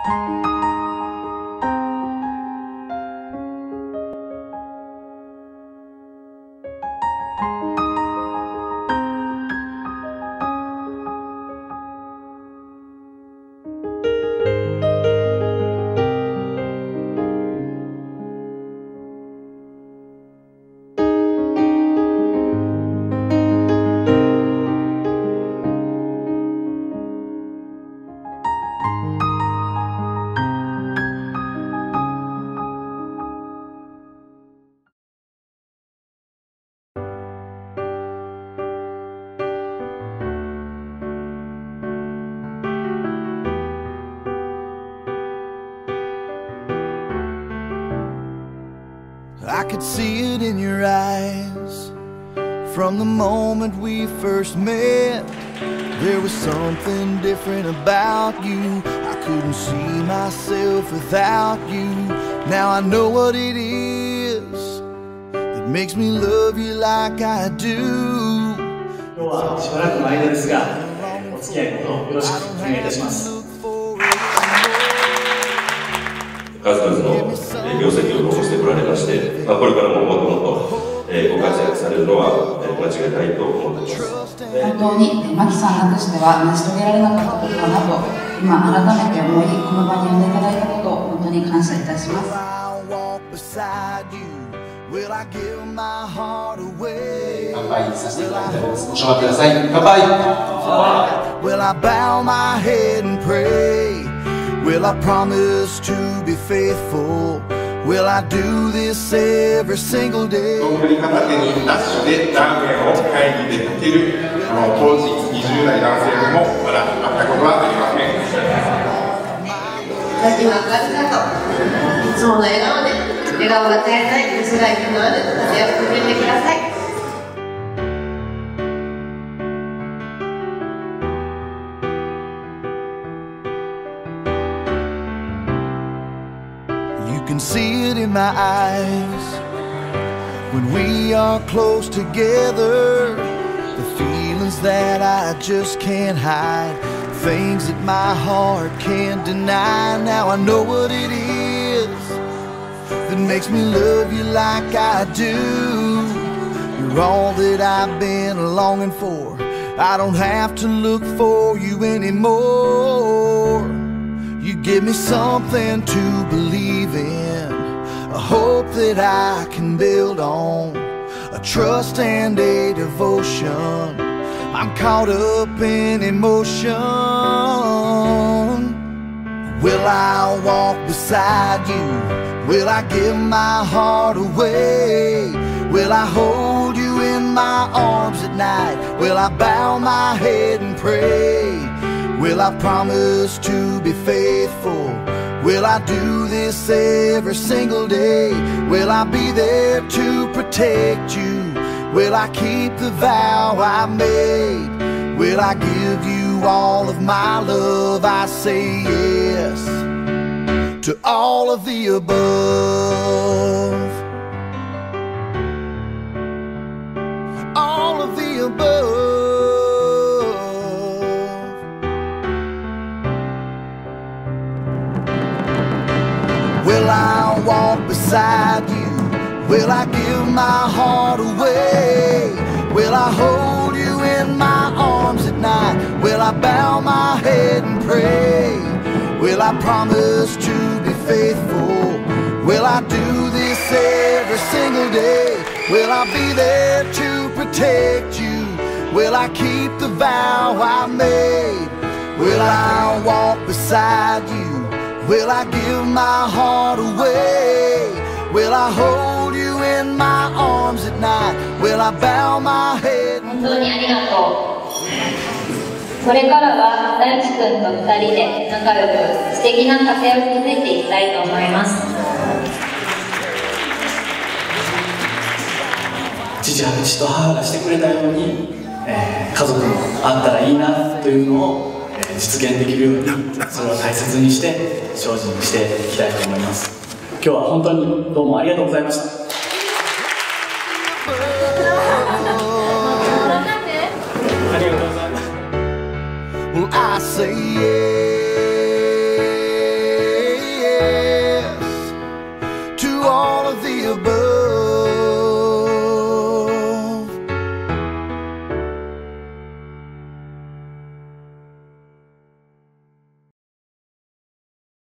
I could see it in your eyes from the moment we first met. There was something different about you. I couldn't see myself without you. Now I know what it is that makes me love you like I do. 今日はしばらくの間ですが、お付き合いのほどよろしくお願いいたします。 数々の業績を残してこられまして、これからももっともっとご活躍されるのは間違いないと思っています。 本当に牧さんなくしては成し遂げられなかったことかなと今改めて思い、この場に呼んでいただいたことを本当に感謝いたします。 乾杯させていただきたいです。ご唱和ください。乾杯。 Will I promise to be faithful? Will I do this every single day? どんぐり片手にダッシュでラーメンを会議でかける当時20代男性でもまだ会ったことはありません。 泣きはありがとう。いつもの笑顔で笑顔が絶えない薄らぎのある風をくれてください。 You can see it in my eyes when we are close together. The feelings that I just can't hide, things that my heart can't deny. Now I know what it is that makes me love you like I do. You're all that I've been longing for. I don't have to look for you anymore. You give me something to believe in, a hope that I can build on, a trust and a devotion. I'm caught up in emotion. Will I walk beside you? Will I give my heart away? Will I hold you in my arms at night? Will I bow my head and pray? Will I promise to be faithful? Will I do this every single day? Will I be there to protect you? Will I keep the vow I made? Will I give you all of my love? I say yes to all of the above. All of the above. Will I walk beside you? Will I give my heart away? Will I hold you in my arms at night? Will I bow my head and pray? Will I promise to be faithful? Will I do this every single day? Will I be there to protect you? Will I keep the vow I made? Will I walk beside you? Will I give my heart away? Will I hold you in my arms at night? Will I bow my head? 本当にありがとう。これからは大地君と2人で仲良く素敵な家庭を築いていきたいと思います。 父と母がしてくれたように、家族もあったらいいなというのを、実現できるようにそれを大切にして精進していきたいと思います。今日は本当にどうもありがとうございました。ありがとうございます。 Well, I say yes. above.